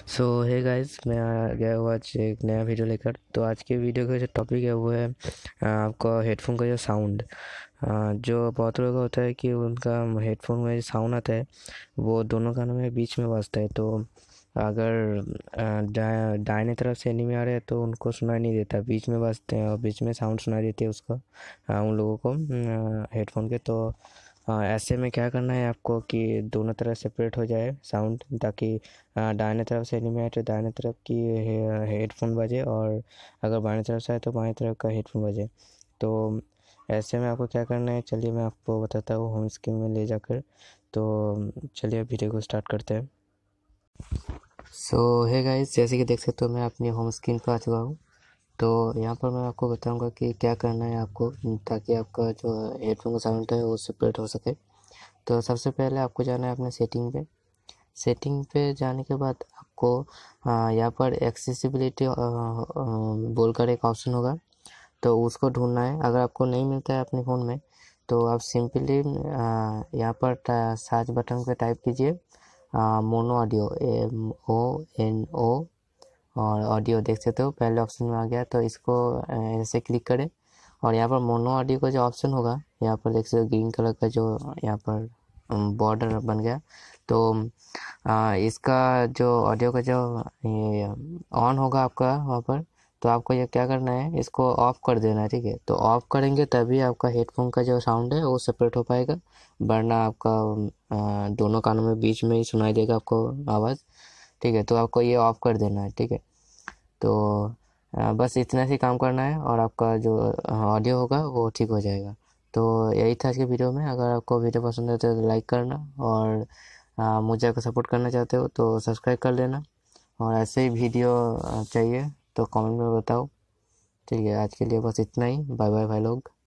सो hey guys, मैं आ गया हूँ आज एक नया वीडियो लेकर। तो आज के वीडियो का जो टॉपिक है वो है आपका हेडफोन का जो साउंड। जो बहुत लोगों का होता है कि उनका हेडफोन में जो साउंड आता है वो दोनों कानों में बीच में बजता है। तो अगर दाहिने तरफ से एनिमी आ रहे हैं तो उनको सुनाई नहीं देता, बीच में बजते हैं और बीच में साउंड सुनाई देती है उसका, उन लोगों को हेडफोन के। तो ऐसे में क्या करना है आपको कि दोनों तरफ सेपरेट हो जाए साउंड, ताकि दाहिने तरफ से एनिमी आए तो दाहिने तरफ की हेडफोन बजे, और अगर बाएं तरफ से आए तो बाएं तरफ का हेडफोन बजे। तो ऐसे में आपको क्या करना है, चलिए मैं आपको बताता हूँ होम स्क्रीन में ले जाकर। तो चलिए वीडियो को स्टार्ट करते हैं। सो है गाइस, जैसे कि देख सकते हो मैं अपनी होम स्क्रीन पर आ चुका हूँ। तो यहाँ पर मैं आपको बताऊंगा कि क्या करना है आपको, ताकि आपका जो हेडफोन का साउंड है वो सेपरेट हो सके। तो सबसे पहले आपको जाना है अपने सेटिंग पे। सेटिंग पे जाने के बाद आपको यहाँ पर एक्सेसिबिलिटी बोलकर एक ऑप्शन होगा, तो उसको ढूंढना है। अगर आपको नहीं मिलता है अपने फ़ोन में तो आप सिंपली यहाँ पर सर्च बटन पे टाइप कीजिए मोनो ऑडियो, MONO, और ऑडियो देख सकते हो पहले ऑप्शन में आ गया। तो इसको ऐसे क्लिक करें और यहाँ पर मोनो ऑडियो का जो ऑप्शन होगा, यहाँ पर देख सकते हो ग्रीन कलर का जो यहाँ पर बॉर्डर बन गया। तो इसका जो ऑडियो का जो ये ऑन होगा आपका वहाँ पर, तो आपको ये क्या करना है, इसको ऑफ कर देना है। ठीक है, तो ऑफ करेंगे तभी आपका हेडफोन का जो साउंड है वो सेपरेट हो पाएगा, वरना आपका दोनों कानों में बीच में ही सुनाई देगा आपको आवाज़। ठीक है, तो आपको ये ऑफ कर देना है। ठीक है, तो बस इतना ही काम करना है और आपका जो ऑडियो होगा वो ठीक हो जाएगा। तो यही था आज के वीडियो में। अगर आपको वीडियो पसंद है तो लाइक करना, और मुझे अगर सपोर्ट करना चाहते हो तो सब्सक्राइब कर लेना, और ऐसे ही वीडियो चाहिए तो कमेंट में बताओ। ठीक है, आज के लिए बस इतना ही। बाय बाय भाई लोग।